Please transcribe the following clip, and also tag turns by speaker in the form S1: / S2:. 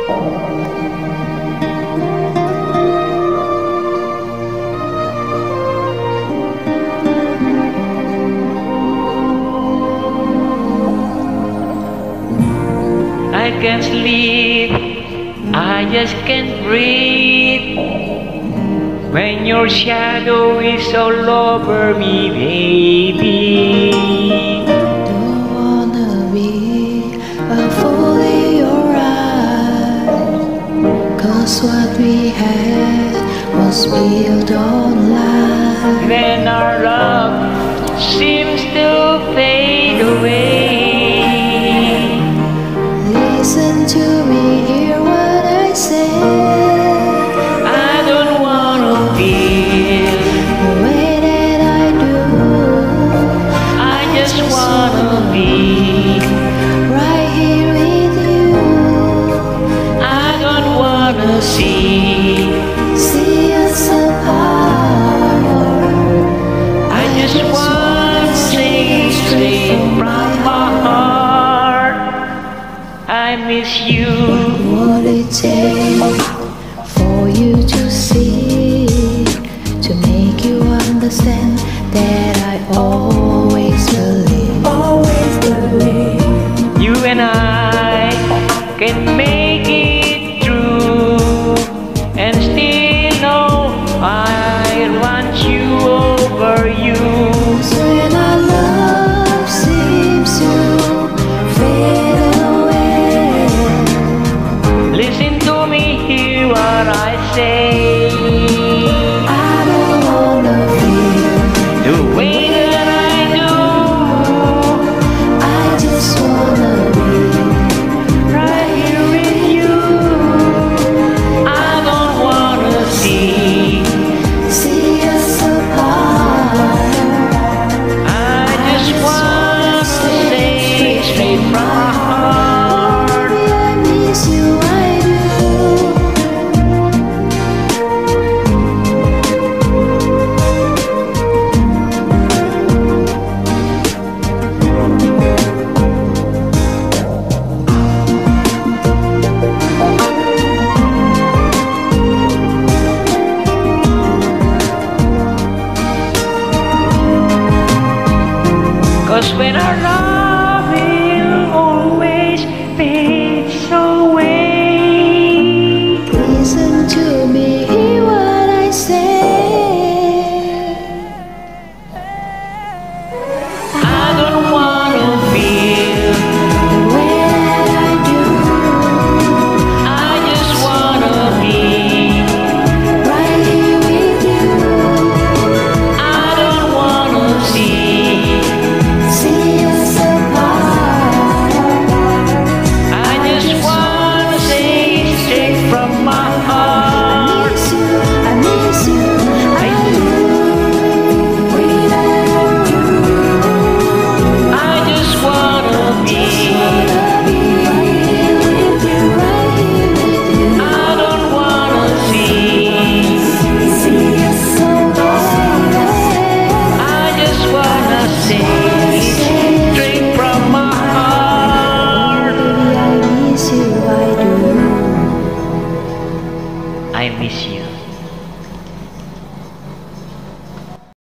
S1: I can't sleep, I just can't breathe when your shadow is all over me, baby.
S2: Don't wanna be a fool in your eyes, 'cause what we had was built on lies.
S1: Then our love seems to fade away.
S2: Listen to me, hear what I say.
S1: I don't wanna feel
S2: The way that I do,
S1: I just wanna be
S2: right here with you.
S1: I don't wanna see
S2: us apart.
S1: I just want to say straight from my heart I miss you.
S2: What it takes for you to see, to make you understand that I always believe.
S1: You and I can make it through and still know I want you over you.
S2: When our love seems to fade away,
S1: Listen to me, hear what I say.
S2: I don't wanna feel
S1: The way that I do,
S2: I just wanna be
S1: right here with you. I don't wanna see
S2: us apart.
S1: I just wanna say straight from my heart
S2: Baby, I miss you, I do.
S1: Cause when our love will always fades away.
S2: Listen to me, hear what I say.
S1: I don't wanna feel
S2: The way that I do,
S1: I just wanna be
S2: right here with you.
S1: I don't wanna see
S2: us apart.
S1: I just wanna say straight from my heart
S2: I miss you, I do. Without you,
S1: I just wanna be
S2: right here with you, right here with you.
S1: I don't wanna see
S2: us apart.
S1: I just wanna say